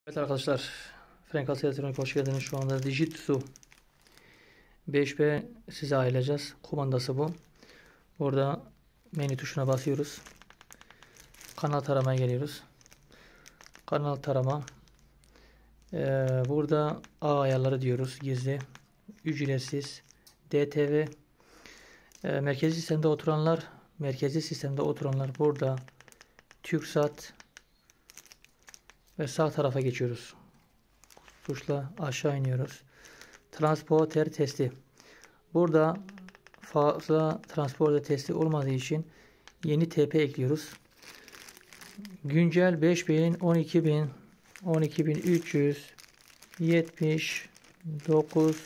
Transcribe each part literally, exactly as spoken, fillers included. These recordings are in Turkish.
Evet arkadaşlar, Frenkası Elektronik hoş geldiniz. Şu anda Dijitsu beş B size ayarlayacağız. Kumandası bu. Burada menü tuşuna basıyoruz. Kanal taramaya geliyoruz. Kanal tarama. Ee, burada A ayarları diyoruz. Gizli, ücretsiz, D T V. Ee, merkezi sistemde oturanlar, merkezi sistemde oturanlar burada. TürkSat ve sağ tarafa geçiyoruz. Tuşla aşağı iniyoruz. Transporter testi. Burada fazla transporter testi olmadığı için yeni T P ekliyoruz. Güncel beş bin, on iki bin, on iki bin üç yüz yetmiş dokuz,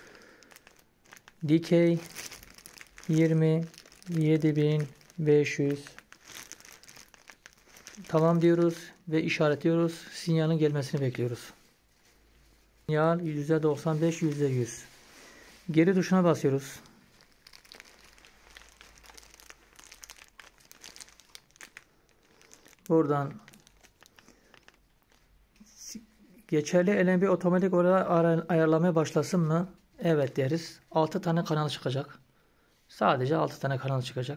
dikey yirmi yedi bin beş yüz. Tamam diyoruz ve işaretliyoruz. Sinyalin gelmesini bekliyoruz. Sinyal yüzde doksan beş, yüzde yüz. Geri tuşuna basıyoruz. Buradan geçerli L N B otomatik olarak ayarlamaya başlasın mı? Evet deriz. altı tane kanal çıkacak. Sadece altı tane kanal çıkacak.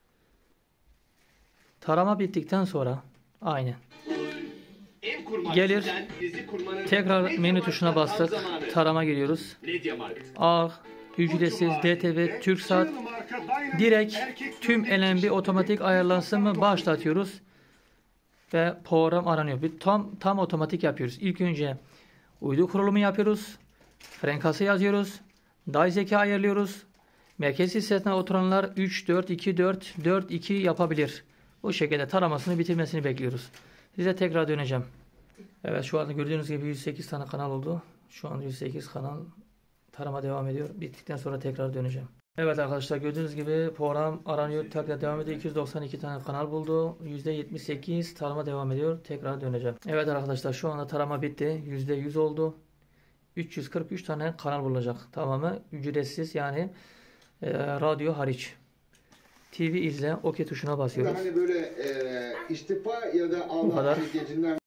Tarama bittikten sonra aynen. Gelir. Tekrar menü tuşuna bastık. Tarama giriyoruz. A, ücretsiz, D T V, TürkSat. Direkt tüm L N B otomatik ayarlansın mı? Başlatıyoruz. Ve program aranıyor. Bir tam tam otomatik yapıyoruz. İlk önce uydu kurulumu yapıyoruz. Frenkası yazıyoruz. Day zeka ayarlıyoruz. Merkezi sistemine oturanlar üç, dört, iki, dört, dört, iki yapabilir. Bu şekilde taramasını bitirmesini bekliyoruz. Size tekrar döneceğim. Evet, şu anda gördüğünüz gibi yüz sekiz tane kanal oldu. Şu an yüz sekiz kanal tarama devam ediyor. Bittikten sonra tekrar döneceğim. Evet arkadaşlar, gördüğünüz gibi program aranıyor. Tekrar devam ediyor. iki yüz doksan iki tane kanal buldu. yüzde yetmiş sekiz tarama devam ediyor. Tekrar döneceğim. Evet arkadaşlar, şu anda tarama bitti. yüzde yüz oldu. üç yüz kırk üç tane kanal bulacak. Tamamı ücretsiz, yani e, radyo hariç. T V izle, OK tuşuna basıyoruz. Hani böyle e, istifa ya da bu kadar.